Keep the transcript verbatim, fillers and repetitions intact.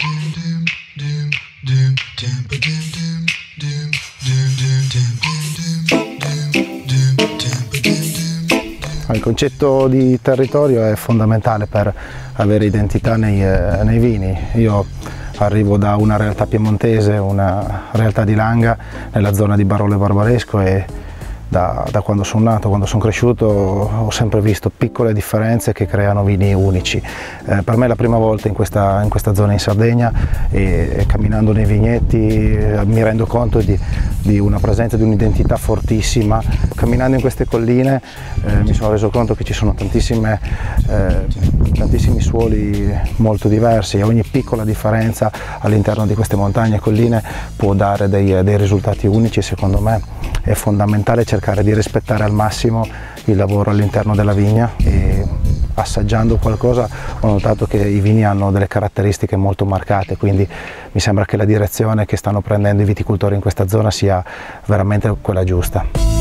Il concetto di territorio è fondamentale per avere identità nei, eh, nei vini. Io arrivo da una realtà piemontese, una realtà di Langa, nella zona di Barolo e Barbaresco, e da, da quando sono nato, quando sono cresciuto, ho sempre visto piccole differenze che creano vini unici. Eh, per me è la prima volta in questa, in questa zona in Sardegna, e, e camminando nei vigneti eh, mi rendo conto di, di una presenza, di un'identità fortissima. Camminando in queste colline eh, mi sono reso conto che ci sono tantissime, eh, tantissimi suoli molto diversi, e ogni piccola differenza all'interno di queste montagne e colline può dare dei, dei risultati unici, e secondo me è fondamentale cercare di rispettare al massimo il lavoro all'interno della vigna. E assaggiando qualcosa ho notato che i vini hanno delle caratteristiche molto marcate, quindi mi sembra che la direzione che stanno prendendo i viticoltori in questa zona sia veramente quella giusta.